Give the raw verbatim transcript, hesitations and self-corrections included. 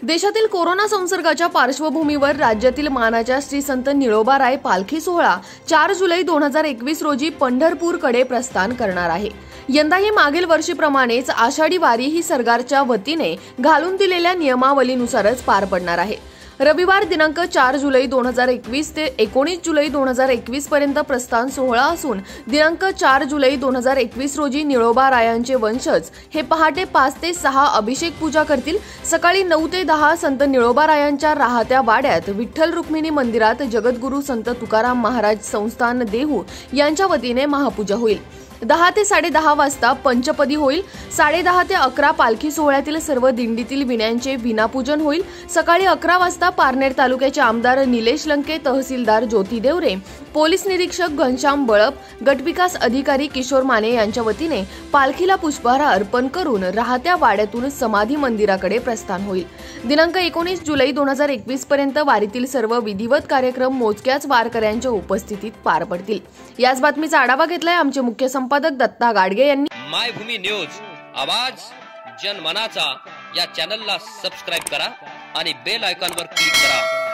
देशातील कोरोना संसर्गाच्या पार्श्वभूमीवर राज्यातील मानाच्या श्री संत निळोबाराय पालखी सोहळा चार जुलै दोन हजार एकवीस रोजी पंढरपूरकडे प्रस्थान करणार आहे। यंदाही मागील वर्षीप्रमाणेच आषाढी वारी ही सरकारच्या वतीने घालून दिलेल्या नियमावलीनुसारच पार पडणार आहे। रविवार दिनांक चार जुलै दोन हजार एकवीस ते एकोणीस जुलै दोन हजार एकवीस पर्यंत प्रस्थान सोहळा असून दिनांक चार जुलै दोन हजार एकवीस रोजी निळोबारायांचे वंशज हे पहाटे पाच ते सहा अभिषेक पूजा करतील। सकाळी नऊ ते दहा संत निळोबारायांच्या राहत्या वाड्यात विठ्ठल रुक्मिणी मंदिरात जगद्गुरू संत तुकाराम महाराज संस्थान देहू यांच्या वतीने महापूजा होईल। दहा ते साडे दहा वाजता पंचपदी होईल। साडे दहा ते अकरा पालखी सोहळ्यातील सर्व दिंडीतील विण्यांचे विनापूजन होईल। सकाळी अकरा वाजता पारनेर तालुक्याचे आमदार निलेश लंके, तहसीलदार ज्योती देवरे, पोलीस निरीक्षक घनश्याम बळप, गटविकास अधिकारी किशोर माने यांच्या वतीने पालखीला पुष्पहार अर्पण करून राहत्या वाड्यातून समाधी मंदिराकडे प्रस्थान होईल। दिनांक एकोणीस जुलै दोन हजार एकवीस पर्यंत वारीतील सर्व विधिवत कार्यक्रम मोजक्याच वारकऱ्यांच्या उपस्थितीत पार पडतील। याच बातमीचा आढावा घेतलाय आमचे मुख्य संपादक दत्ता गाडगे यांनी। मायभूमी न्यूज आवाज जनमनाचा या चॅनलला सबस्क्राइब करा आणि बेल आयकॉनवर क्लिक करा।